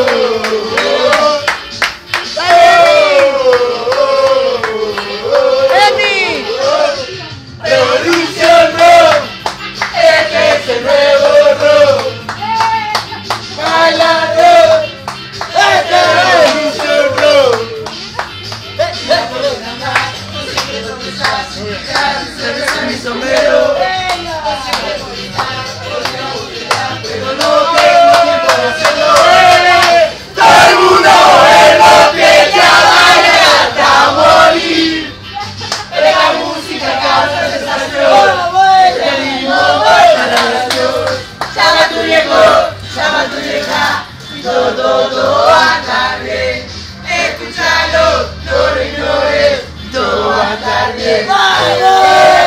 Revolution Rock, este es el nuevo rock. Baila rock, este es Revolution Rock. Cerveza en mi sombrero, pero no tengo tiempo de hacerlo. Todo el mundo en los pies ya baila hasta morir. La música causa sensación, el ritmo baila la nación. Llama a tu viejo, llama a tu vieja, y todo va a estar bien. Escúchalo, no lo ignores, todo va a estar bien.